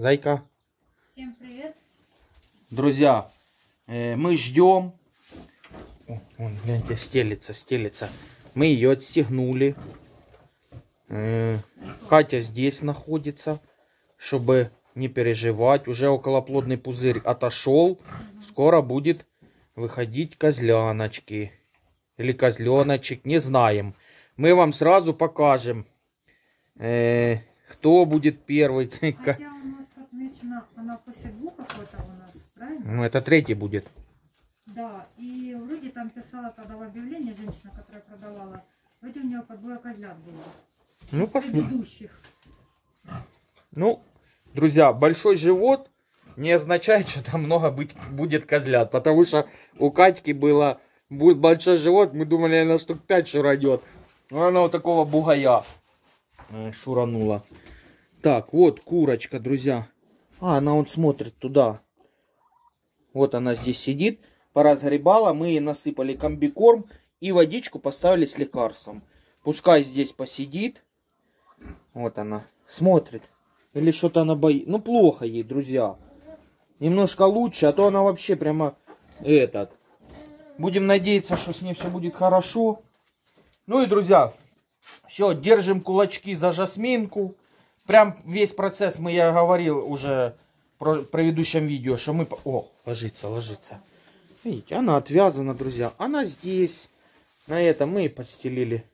Зайка. Всем привет. Друзья, мы ждем. Вон, гляньте, стелится. Мы ее отстегнули. Катя здесь находится, чтобы не переживать. Уже околоплодный пузырь отошел. Скоро будет выходить козляночки. Или козленочек, не знаем. Мы вам сразу покажем, кто будет первый. Хотя у нас отмечено, она после двух какой-то у нас, правильно? Ну, это третий будет. Да, и вроде там писала тогда в объявлении женщина, которая продавала, вроде у нее подбор козлят было. Ну, посмотрим. Предыдущих. Ну, друзья, большой живот не означает, что там много будет козлят. Потому что у Катьки будет большой живот. Мы думали, она штук 5 шуранет. Но она вот такого бугая шуранула. Так, вот курочка, друзья. Она вот смотрит туда. Вот она здесь сидит. Поразгребала. Мы ей насыпали комбикорм и водичку поставили с лекарством. Пускай здесь посидит. Вот она смотрит. Или что-то она боится. Ну, плохо ей, друзья. Немножко лучше, а то она вообще прямо Будем надеяться, что с ней все будет хорошо. Ну и, друзья, все, держим кулачки за Жасминку. Прям весь процесс я говорил уже в предыдущем видео, что мы... О, ложится. Видите, она отвязана, друзья. Она здесь. На этом мы подстелили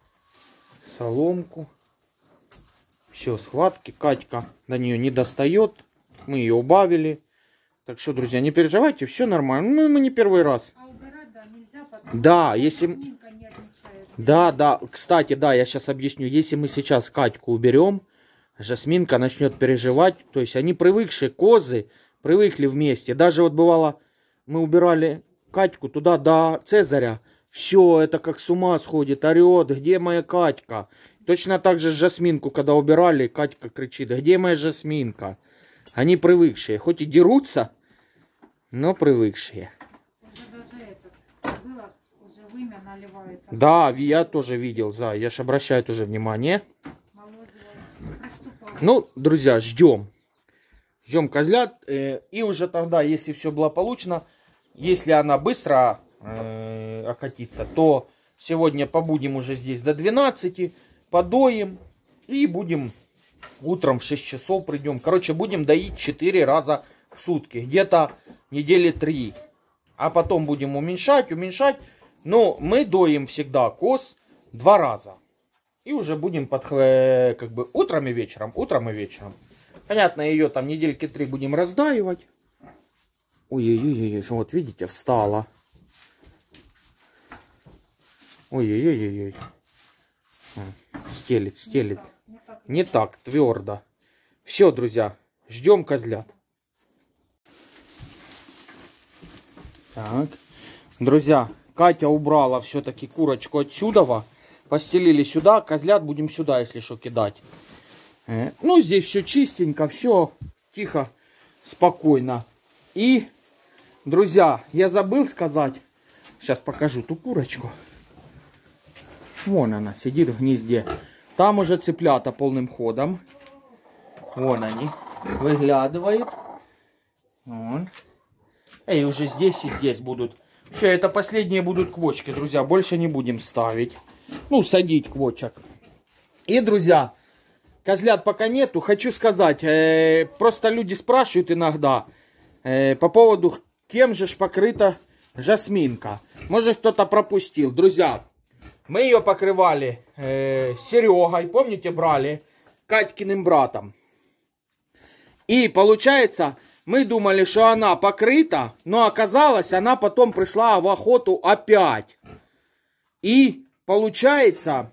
соломку. Все, схватки. Катька до нее не достает. Мы ее убавили. Так что, друзья, не переживайте, все нормально. Ну, мы не первый раз. А убирать, да, нельзя, потому Да, если... Жасминка нервничает. Да, кстати, да, я сейчас объясню. Если мы сейчас Катьку уберем, Жасминка начнет переживать. То есть они привыкшие, козы, привыкли вместе. Даже вот бывало, мы убирали Катьку туда до Цезаря. Все, это как с ума сходит, орет, где моя Катька? Точно так же Жасминку, когда убирали, Катька кричит, где моя Жасминка? Они привыкшие, хоть и дерутся, но привыкшие. Уже даже это было, уже вымя наливается. Да, я тоже видел, я ж обращаю тоже внимание. Молодец. Приступал. Ну, друзья, ждем. Ждем козлят. И уже тогда, если все благополучно, если она быстро окатится, то сегодня побудем уже здесь до 12, подоим и будем утром в 6 часов придем. Короче, будем доить 4 раза в сутки, где-то недели 3. А потом будем уменьшать. Но мы доим всегда коз 2 раза. И уже будем как бы утром и вечером. Понятно, ее там недельки 3 будем раздаивать. Ой-ой-ой, вот видите, встала. Ой-ой-ой. Стелит. Не так, твердо. Все, друзья, ждем козлят. Так, друзья, Катя убрала все-таки курочку отсюда. Постелили сюда, козлят будем сюда, если что, кидать. Ну, здесь все чистенько, все тихо, спокойно. И, друзья, я забыл сказать, сейчас покажу ту курочку. Вон она сидит в гнезде. Там уже цыплята полным ходом. Вон они. Выглядывают. Вон. И уже здесь и здесь будут. Все, это последние будут квочки, друзья. Больше не будем ставить. Ну, садить квочек. И, друзья, козлят пока нету. Хочу сказать, просто люди спрашивают иногда по поводу, кем же покрыта Жасминка. Может, кто-то пропустил. Друзья, мы ее покрывали Серегой, помните, брали, Катькиным братом. И получается, мы думали, что она покрыта, но оказалось, она потом пришла в охоту опять. И получается,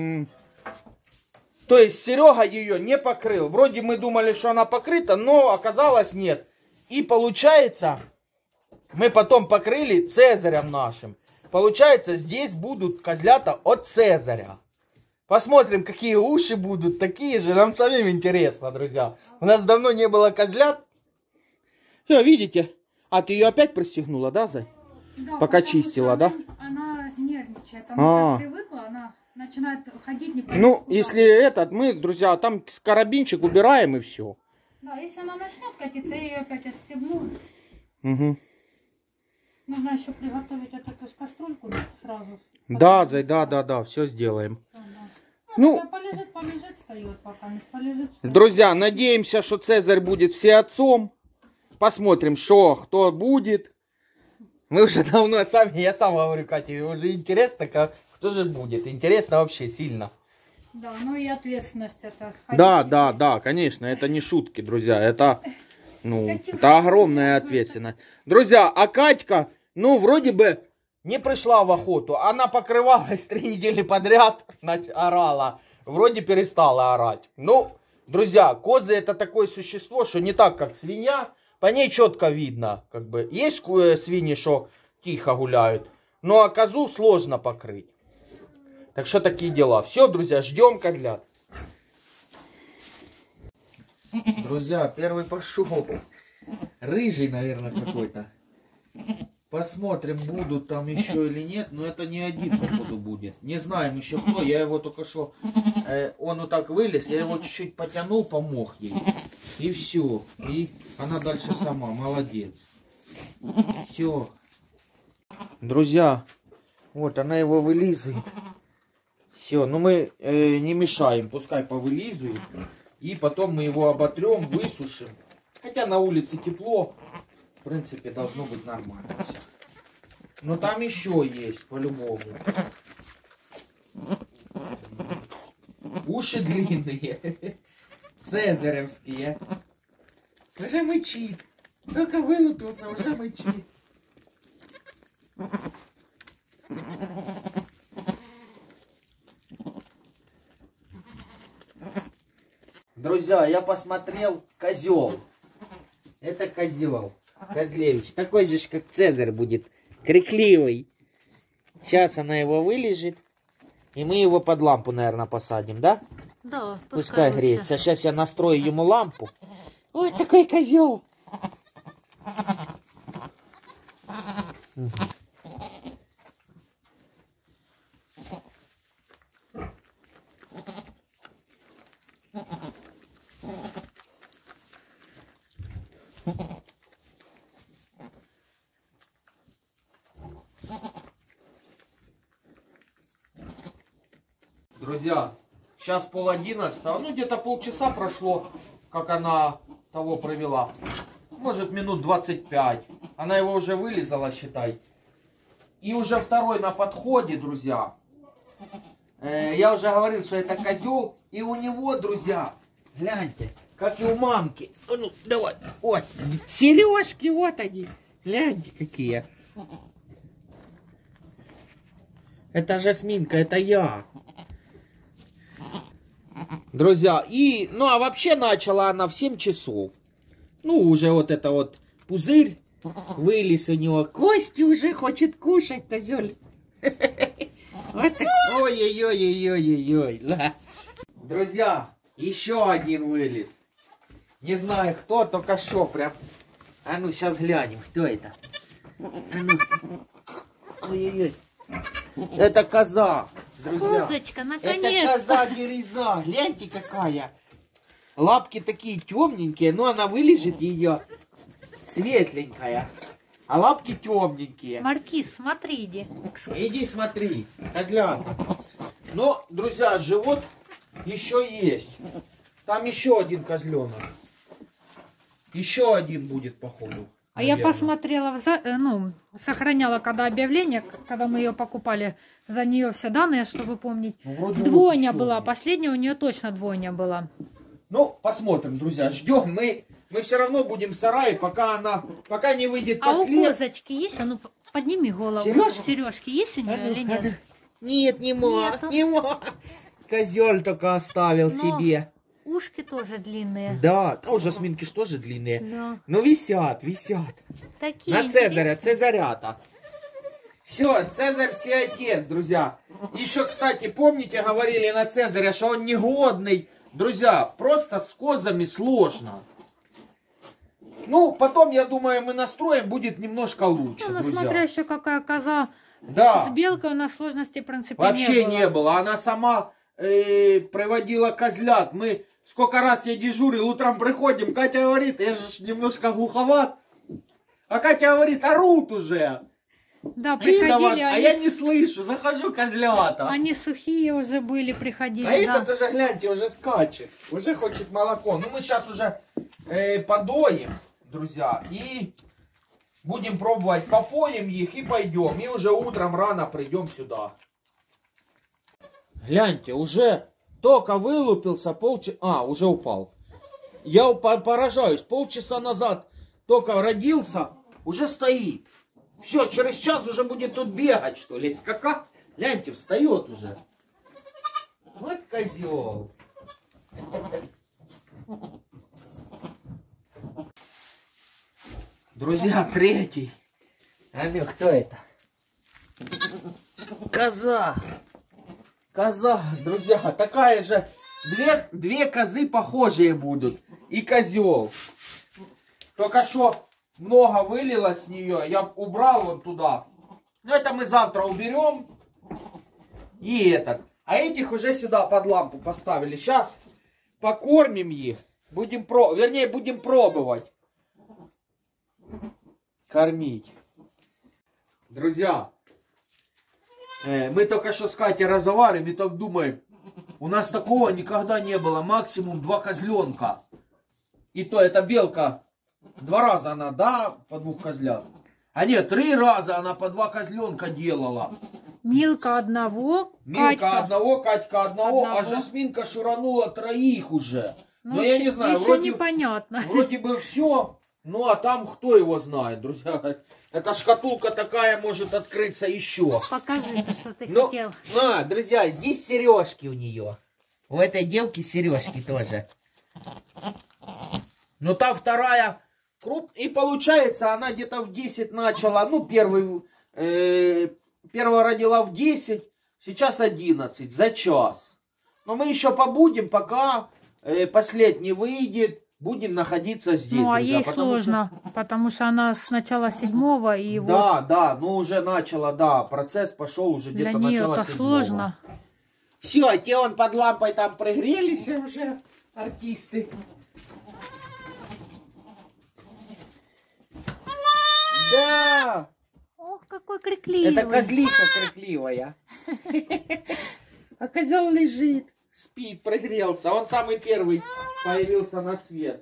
то есть Серега ее не покрыл. Вроде мы думали, что она покрыта, но оказалось нет. И получается, мы потом покрыли Цезарем нашим. Получается, здесь будут козлята от Цезаря. Посмотрим, какие уши будут, такие же. Нам самим интересно, друзья. У нас давно не было козлят. Все, видите? А ты ее опять пристегнула, да, Зай? Да, пока чистила, да? Она нервничает. Она привыкла, она начинает ходить не понятно Ну, куда. если мы, друзья, там с карабинчик убираем и все. Да, если она начнет катиться, я ее опять отстегну. Угу. Нужно еще приготовить эту кастрюльку сразу. Да, все сделаем. Ну, полежит, встает, пока не полежит. Встает. Друзья, надеемся, что Цезарь будет всеотцом. Посмотрим, что, кто будет. Мы уже давно сами, я сам говорю, Катя, уже интересно, кто же будет. Интересно вообще сильно. Да, ну и ответственность это. Да, конечно, это не шутки, друзья, это, это огромная ответственность. Друзья, а Катька, вроде бы не пришла в охоту. Она покрывалась 3 недели подряд, орала. Вроде перестала орать. Друзья, козы это такое существо, что не так, как свинья. По ней четко видно, как бы. Есть свиньи, что тихо гуляют, а козу сложно покрыть. Так что такие дела. Все, друзья, ждем козлят. Друзья, первый пошел. Рыжий, наверное, какой-то. Посмотрим, будут там еще или нет. Но это не один, походу, будет. Не знаем еще кто. Я его только что... он вот так вылез. Я его чуть-чуть потянул, помог ей. И все. И она дальше сама. Молодец. Все. Друзья, вот она его вылизывает. Все, мы не мешаем. Пускай повылизывает. И потом мы его оботрем, высушим. Хотя на улице тепло. В принципе, должно быть нормально все. Но там еще есть, по-любому. Уши длинные. Цезаревские. Уже мычит. Только вылупился, уже мычит. Друзья, я посмотрел, козел. Это козел. Козлевич. Такой же, как Цезарь будет. Крикливый. Сейчас она его вылежит. И мы его под лампу, наверное, посадим, да? Да, пускай греется. Сейчас я настрою ему лампу. Ой, такой козел. Друзья, сейчас 10:30, где-то полчаса прошло, как она того провела. Может, минут 25. Она его уже вылизала, считай. И уже второй на подходе, друзья. Я уже говорил, что это козел. И у него, друзья, гляньте, как и у мамки. Ну, давай, вот, сережки, вот они. Гляньте, какие. Это Жасминка, это я. Друзья, а вообще начала она в 7 часов. Уже вот это вот пузырь вылез у него. Кости уже хочет кушать, козёл. Ой-ой-ой-ой-ой-ой. Друзья, еще один вылез. Не знаю кто, только что прям. А ну, сейчас глянем, кто это. Ой-ой-ой. Это коза, друзья. Козочка, наконец-то. Это коза-дереза. Гляньте, какая. Лапки такие темненькие, но она вылежит ее светленькая. А лапки темненькие. Маркиз, смотри, иди. Иди смотри, козлята. Но, друзья, живот еще есть. Там еще один козленок. Еще один будет, походу. А я посмотрела, сохраняла когда объявление, когда мы ее покупали, за нее все данные, чтобы помнить. Двойня была, последняя у нее точно двойня была. Посмотрим, друзья, ждем. Мы все равно будем в сарае, пока не выйдет последняя. А у козочки есть? А ну подними голову. Сережки есть у нее или нет? Нет, не мог. Козел только оставил себе. Ушки тоже длинные. Да, у Жасминки же тоже длинные. Да. Но висят. Такие на Цезаря, Цезарята. Все, Цезарь всеотец, друзья. Еще, кстати, помните, говорили на Цезаря, что он негодный. Друзья, просто с козами сложно. Потом, я думаю, мы настроим, будет немножко лучше, друзья. Смотря еще какая коза. Да. С белкой у нас сложности, в принципе, вообще не было. Она сама приводила козлят. Мы сколько раз я дежурил, утром приходим, Катя говорит, я же немножко глуховат. А Катя говорит, орут уже. Да, приходили, а я не слышу, захожу козлята. Они сухие уже были, приходили. А этот уже, гляньте, уже скачет, уже хочет молоко. Ну мы сейчас уже подоим, друзья, и будем пробовать, попоим их и пойдем. И уже утром рано придем сюда. Гляньте, уже только вылупился полчаса... А, уже упал. Я поражаюсь, полчаса назад только родился, уже стоит. Все, через час уже будет тут бегать, что ли, скакать. Гляньте, встает уже. Вот козел. Друзья, третий. А ну, кто это? Коза. Коза, друзья, такая же. Две козы похожие будут. И козел. Только что много вылилось с нее. Я убрал вот туда. Но это мы завтра уберем. И этот. А этих уже сюда под лампу поставили. Сейчас покормим их. Будем пробовать. Кормить. Друзья. Мы только что с Катей разговариваем и так думаем. У нас такого никогда не было. Максимум 2 козленка. И то эта белка 2 раза она, да, по 2 козлят. А нет, 3 раза она по 2 козленка делала. Милка одного, Милка одного, Катька одного, а Жасминка шуранула 3 уже. Но я не знаю, вроде непонятно. Вроде бы все. Ну а там кто его знает, друзья. Эта шкатулка такая может открыться еще. Покажи, что ты хотел. Друзья, здесь сережки у нее. У этой девки сережки тоже. Но та вторая и получается она где-то в 10 начала. Ну, первая родила в 10, сейчас 11 за час. Но мы еще побудем, пока последний выйдет. Будем находиться здесь. Ну, а друзья, ей сложно, потому что она с начала 7-го и Да, ну уже начала, да, процесс пошел уже где-то начало 7-го. Это сложно. Все, те он под лампой там пригрелись уже, артисты. Да! Ох, какой крикливый. Это козлиха крикливая. А козел лежит. Спит, прогрелся. Он самый первый появился на свет.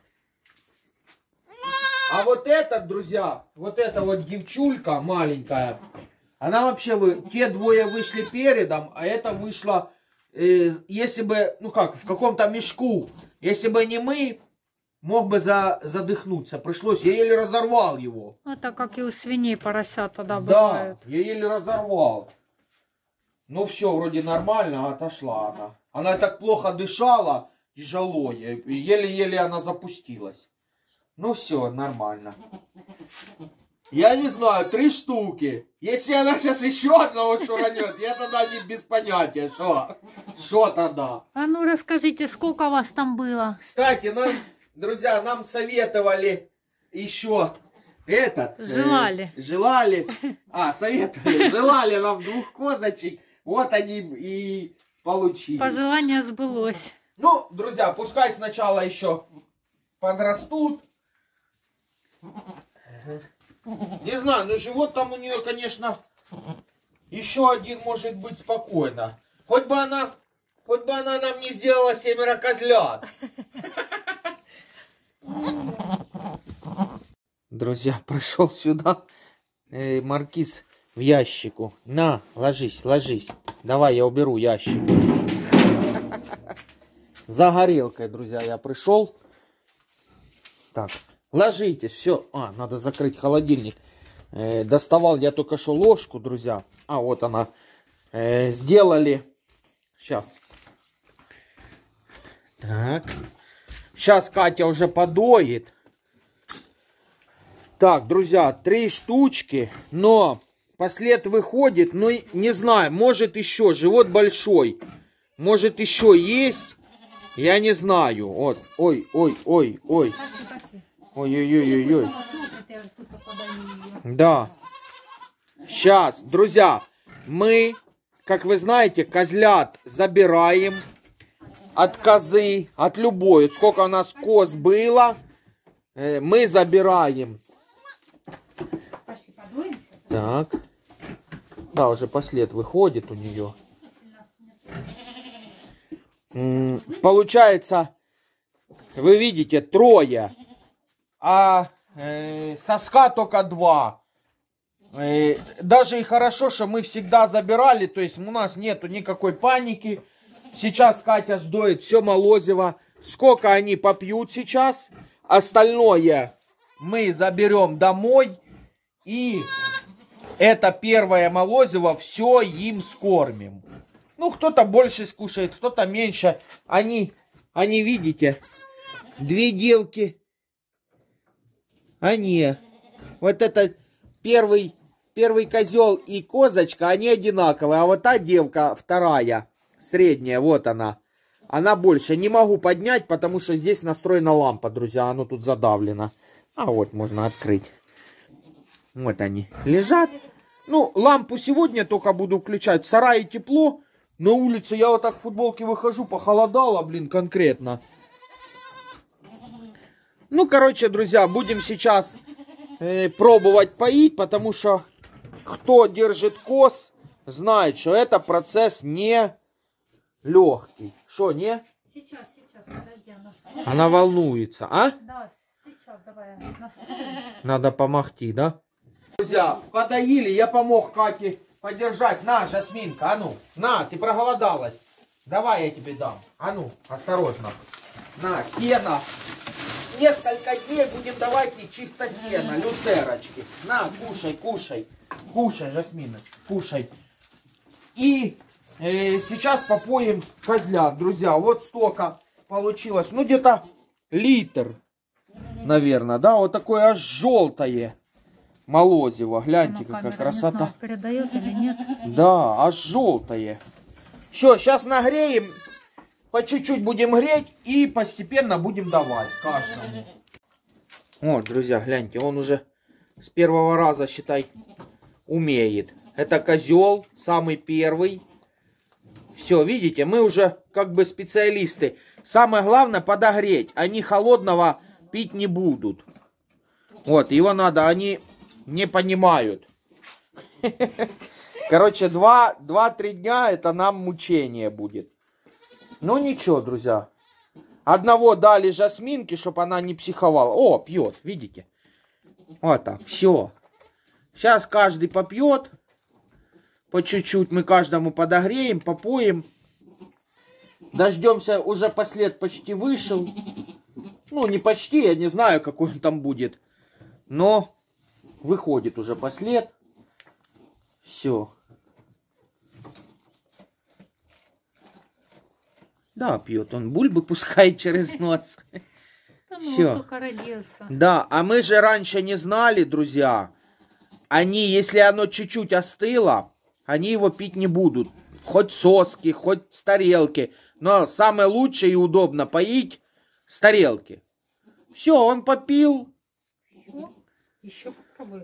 А вот этот, друзья, вот эта вот девчулька маленькая, она вообще, те двое вышли передом, а это вышло, если бы, ну как, в каком-то мешку. Если бы не мы, мог бы задохнуться. Пришлось, я еле разорвал его. Это как и у свиней поросят тогда бывает. Да, я еле разорвал. Ну все, вроде нормально, отошла она. Она так плохо дышала, тяжело, еле-еле она запустилась. Ну все, нормально. Я не знаю, 3 штуки. Если она сейчас еще одного шуранет, я тогда не без понятия, что тогда. А ну расскажите, сколько вас там было? Кстати, друзья, нам советовали еще Желали. Советовали. Желали нам 2 козочек. Вот они и получили. Пожелание сбылось. Ну, друзья, пускай сначала еще подрастут. Не знаю, но живот там у нее, конечно, еще один может быть спокойно. Хоть бы она нам не сделала 7 козлят. Друзья, пришел сюда маркиз в ящику. На, ложись. Давай, я уберу ящик. За горелкой, друзья, я пришел. Так, ложитесь, все. Надо закрыть холодильник. Доставал я только что ложку, друзья. Вот она. Сделали. Сейчас. Так. Сейчас Катя уже подоит. Так, друзья, 3 штучки. Но послед выходит. Ну, не знаю, может еще. Живот большой. Может еще есть. Я не знаю. Вот. Ой. Ой-ой-ой-ой. Да. Сейчас, друзья, мы, как вы знаете, козлят забираем. от козы, от любой. Сколько у нас коз было, мы забираем. Пошли подуемся. Так. Да, уже послед выходит у нее. Получается, вы видите, 3, а соска только 2. Даже и хорошо, что мы всегда забирали, то есть у нас нету никакой паники. Сейчас Катя сдоит все молозиво. Сколько они попьют сейчас, остальное мы заберем домой. И это первое молозиво все им скормим. Ну, кто-то больше скушает, кто-то меньше. Они, видите, 2 девки. Вот это первый козел и козочка, они одинаковые. А вот та девка, вторая, средняя, вот она. Она больше. Не могу поднять, потому что здесь настроена лампа, друзья. Оно тут задавлено. А вот можно открыть. Вот они лежат. Ну, лампу сегодня только буду включать. В сарае тепло. На улице я вот так в футболке выхожу. Похолодало, блин, конкретно. Ну, короче, друзья, будем сейчас пробовать поить. Потому что кто держит коз, знает, что это процесс не легкий. Что, не? Сейчас, подожди. Она волнуется, а? Да, сейчас, давай. Надо помогти, да? Друзья, подоили, я помог Кате подержать. На, Жасминка, а ну. На, ты проголодалась. Давай я тебе дам. А ну, осторожно. На, сено. Несколько дней будем давать ей чисто сено, люцерочки. На, кушай. Кушай, Жасмина, кушай. И сейчас попоим козлят, друзья. Вот столько получилось. Ну, где-то литр, наверное, да? Вот такое аж желтое молозиво. Гляньте, какая красота. Передает или нет? Да, аж желтое. Все, сейчас нагреем. По чуть-чуть будем греть и постепенно будем давать каждому. Вот, друзья, гляньте, он уже с первого раза, считай, умеет. Это козел, самый первый. Все, видите, мы уже как бы специалисты. Самое главное подогреть. Они холодного пить не будут. Вот, его надо, они не понимают. Короче, 2-3 дня это нам мучение будет. Ну ничего, друзья. Одного дали Жасминке, чтобы она не психовала. О, пьет, видите? Вот так, все. Сейчас каждый попьет. По чуть-чуть мы каждому подогреем, попоем. Дождемся, уже послед почти вышел. Ну, не почти, я не знаю, какой он там будет. Но выходит уже послед. Все. Да, пьет он бульбы, пускай через нос. Все. Да, а мы же раньше не знали, друзья. Они, если оно чуть-чуть остыло, они его пить не будут. Хоть соски, хоть с тарелки. Но самое лучшее и удобно поить с тарелки. Все, он попил. Еще попробуешь.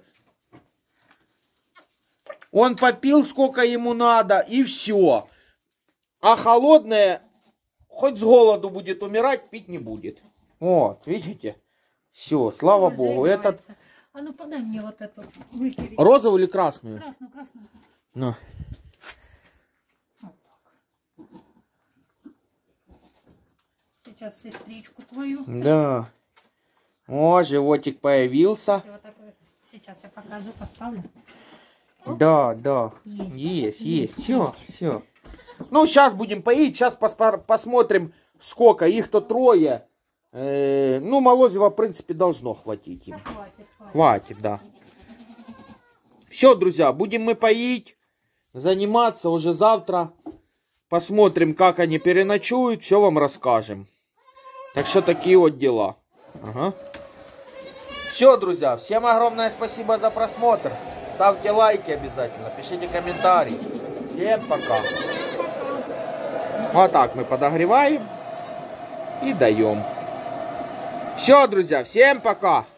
Он попил, сколько ему надо, и все. А холодное, хоть с голоду будет умирать, пить не будет. Вот, видите? Все, слава богу. Этот... А ну подай мне вот эту. Вытери. Розовую или красную? Красную. Ну. Сейчас сестричку твою. Да. О, животик появился. Сейчас я покажу, поставлю. Да, да. Есть. Все. Ну, сейчас будем поить. Сейчас посмотрим, сколько. Их-то 3. Ну, молозива, в принципе, должно хватить им. Хватит, да. Все, друзья, будем мы поить, заниматься уже завтра. Посмотрим, как они переночуют. Все вам расскажем. Так что такие вот дела. Ага. Все, друзья, всем огромное спасибо за просмотр. Ставьте лайки обязательно, пишите комментарии. Всем пока. Вот так мы подогреваем и даем. Все, друзья, всем пока.